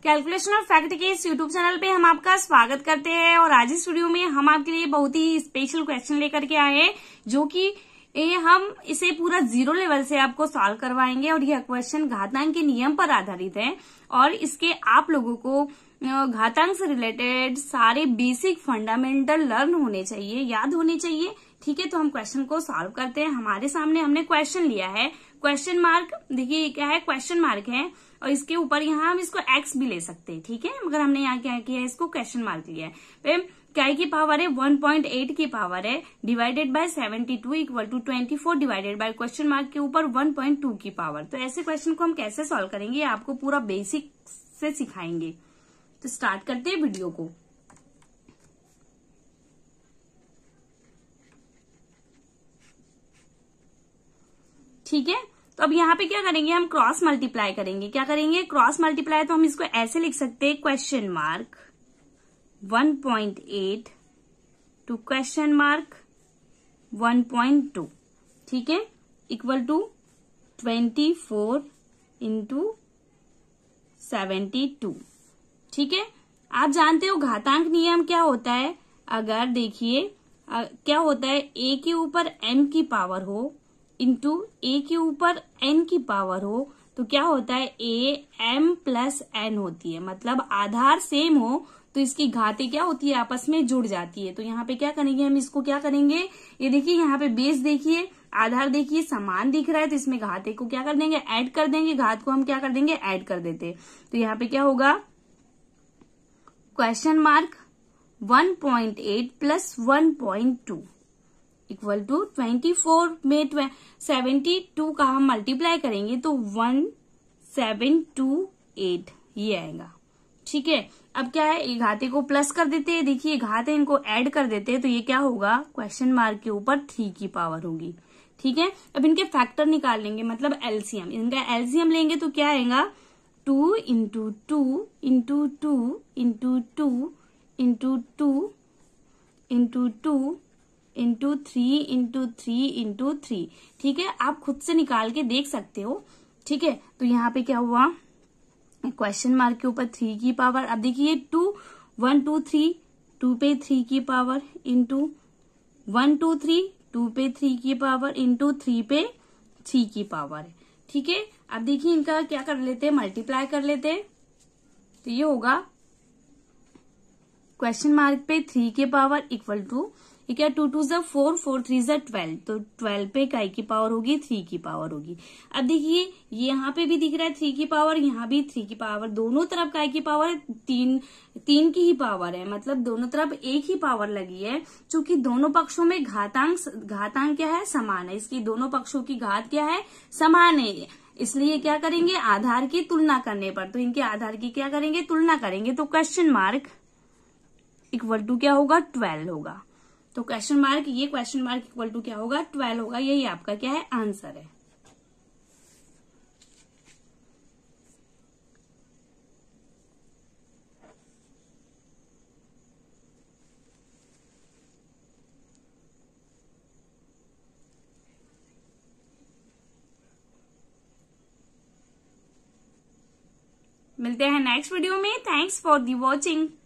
Calculation और fact के इस यूट्यूब चैनल पे हम आपका स्वागत करते हैं और आज इस वीडियो में हम आपके लिए बहुत ही स्पेशल क्वेश्चन लेकर के आए हैं जो कि हम इसे पूरा जीरो लेवल से आपको सॉल्व करवाएंगे और यह क्वेश्चन घातांक के नियम पर आधारित है और इसके आप लोगों को घातांक से रिलेटेड सारे बेसिक फंडामेंटल लर्न होने चाहिए, याद होने चाहिए। ठीक है, तो हम क्वेश्चन को सॉल्व करते हैं। हमारे सामने हमने क्वेश्चन लिया है, क्वेश्चन मार्क देखिए क्या है, क्वेश्चन मार्क है और इसके ऊपर यहाँ हम इसको एक्स भी ले सकते हैं। ठीक है, मगर हमने यहाँ क्या किया है, इसको क्वेश्चन मार्क लिया है। फिर क्या की पावर है 1.8 की पावर है divided by 72 equal to 24 divided by question mark के ऊपर 1.2 की पावर। तो ऐसे क्वेश्चन को हम कैसे सॉल्व करेंगे आपको पूरा बेसिक से सिखाएंगे। तो स्टार्ट करते हैं वीडियो को। ठीक है, तो अब यहाँ पे क्या करेंगे, हम क्रॉस मल्टीप्लाई करेंगे। क्या करेंगे, क्रॉस मल्टीप्लाई। तो हम इसको ऐसे लिख सकते हैं, question mark 1.8 to question mark 1.2। ठीक है, इक्वल टू 24 इंटू 72। ठीक है, आप जानते हो घातांक नियम क्या होता है। अगर देखिए क्या होता है, a के ऊपर m की पावर हो इंटू a के ऊपर n की पावर हो तो क्या होता है, a m प्लस n होती है। मतलब आधार सेम हो तो इसकी घातें क्या होती है, आपस में जुड़ जाती है। तो यहाँ पे क्या करेंगे, हम इसको क्या करेंगे, ये देखिए यहाँ पे बेस देखिए, आधार देखिए समान दिख रहा है तो इसमें घाते को क्या कर देंगे, ऐड कर देंगे। घात को हम क्या कर देंगे, ऐड कर देते। तो यहाँ पे क्या होगा, question mark 1.8 plus 1.2 equal to 24 में 72 का हम मल्टीप्लाई करेंगे तो 1728 ये आएगा। ठीक है, अब क्या है, घाते को प्लस कर देते हैं। देखिए घाते इनको ऐड कर देते हैं तो ये क्या होगा, क्वेश्चन मार्क के ऊपर 3 की पावर होगी। ठीक है, अब इनके फैक्टर निकाल लेंगे, मतलब एलसीएम। इनका एलसीएम लेंगे तो क्या आएगा, 2 into 2 into 2 into 2 into 2 into 2 into 3 into 3 into 3। ठीक है, आप खुद से निकाल के देख सकते हो। ठीक है, तो यहाँ पे क्या हुआ, क्वेश्चन मार्क के ऊपर 3 की पावर। अब देखिए 2 1 2 3 2 पे 3 की पावर इंटू 1 2 3 2 पे 3 की पावर इंटू 3 पे 3 की पावर। ठीक है, अब देखिए इनका क्या कर लेते हैं, मल्टीप्लाई कर लेते हैं। तो ये होगा क्वेश्चन मार्क पे 3 के पावर इक्वल टू ये क्या, 2 2 जा 4 4 3 जा 12। तो 12 पे काय की पावर होगी, 3 की पावर होगी। अब देखिए ये यहाँ पे भी दिख रहा है 3 की पावर, यहाँ भी 3 की पावर। दोनों तरफ काय की पावर 3 की ही पावर है, मतलब दोनों तरफ एक ही पावर लगी है। चूंकि दोनों पक्षों में घातांक क्या है, समान है। इसकी दोनों पक्षों की घात क्या है, समान है। इसलिए क्या करेंगे, आधार की तुलना करने पर तो इनके आधार की क्या करेंगे, तुलना करेंगे। तो क्वेश्चन मार्क इक्वल टू क्या होगा, 12 होगा। तो क्वेश्चन मार्क इक्वल टू क्या होगा, 12 होगा। यही आपका क्या है, आंसर है। मिलते हैं नेक्स्ट वीडियो में। Thanks for the watching.